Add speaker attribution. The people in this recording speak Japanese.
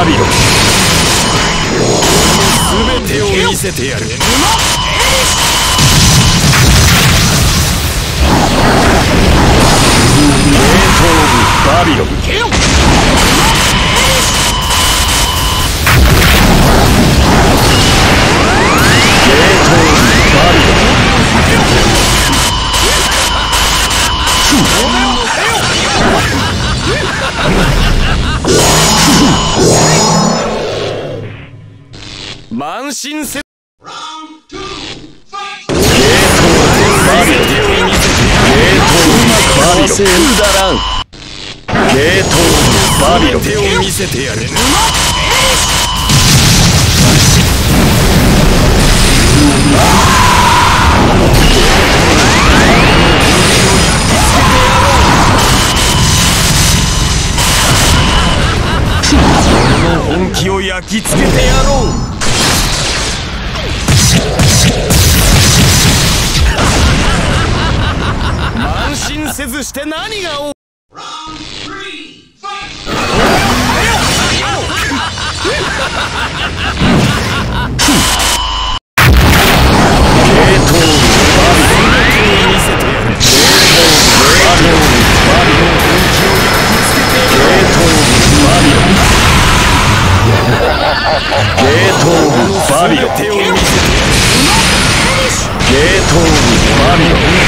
Speaker 1: バビロン。全てを見せてやる。バビロン。慢心せ。バビロン。手を見せてやる。本気を焼き付けてやろう。慢心せずして何がお。バビロン。